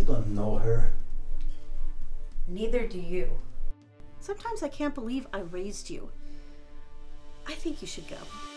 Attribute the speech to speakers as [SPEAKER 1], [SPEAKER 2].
[SPEAKER 1] don't know her.
[SPEAKER 2] Neither do you.
[SPEAKER 3] Sometimes I can't believe I raised you. I think you should go.